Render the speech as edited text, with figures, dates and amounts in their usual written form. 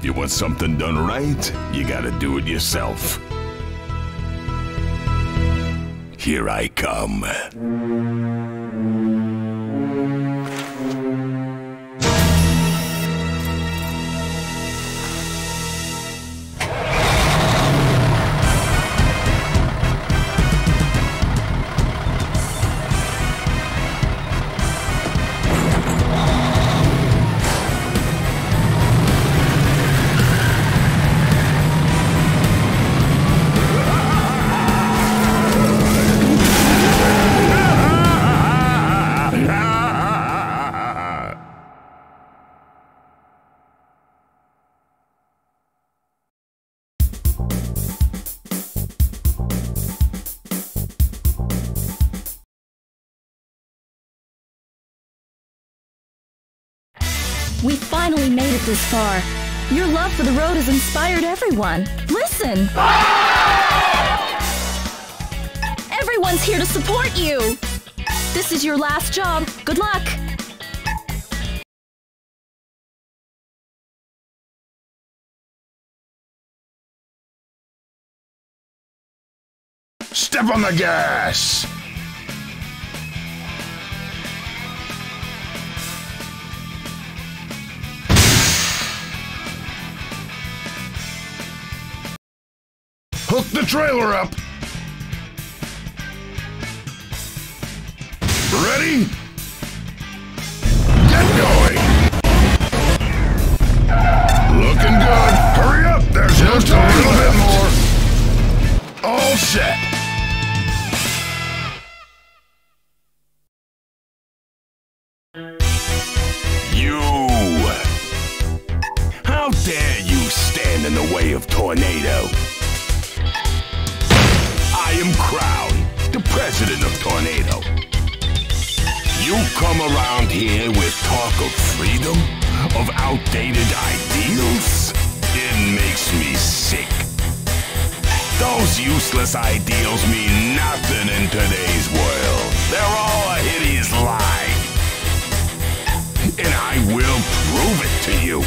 You want something done right, you gotta do it yourself. Here I come. We finally made it this far. Your love for the road has inspired everyone. Listen! Everyone's here to support you! This is your last job. Good luck! Step on the gas! Hook the trailer up! Ready? Get going! Looking good! Hurry up! There's just a little bit more! All set! You! How dare you stand in the way of Tornado? I am Crown, the president of Tornado. You come around here with talk of freedom, of outdated ideals? It makes me sick. Those useless ideals mean nothing in today's world. They're all a hideous lie. And I will prove it to you.